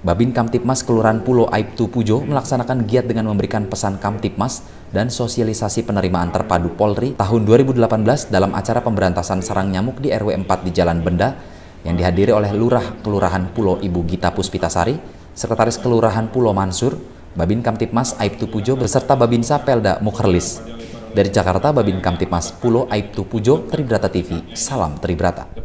Babin Kamtibmas Kelurahan Pulo Aibtu Pujo melaksanakan giat dengan memberikan pesan Kamtibmas dan sosialisasi penerimaan terpadu Polri tahun 2018 dalam acara pemberantasan sarang nyamuk di RW 4 di Jalan Benda yang dihadiri oleh Lurah Kelurahan Pulo Ibu Gita Puspitasari, Sekretaris Kelurahan Pulo Mansur, Babin Kamtibmas Aibtu Pujo beserta Babinsa Pelda Mukherlis. Dari Jakarta, Babin Kamtibmas Pulo Aibtu Pujo, Tribrata TV, salam Tribrata.